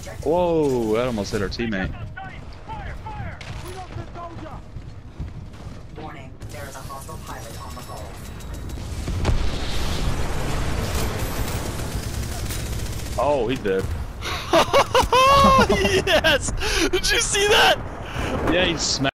Whoa, that almost hit our teammate. Warning, there is a hostile pilot on the hull. Oh, he did. Yes! Did you see that? Yeah, he smacked.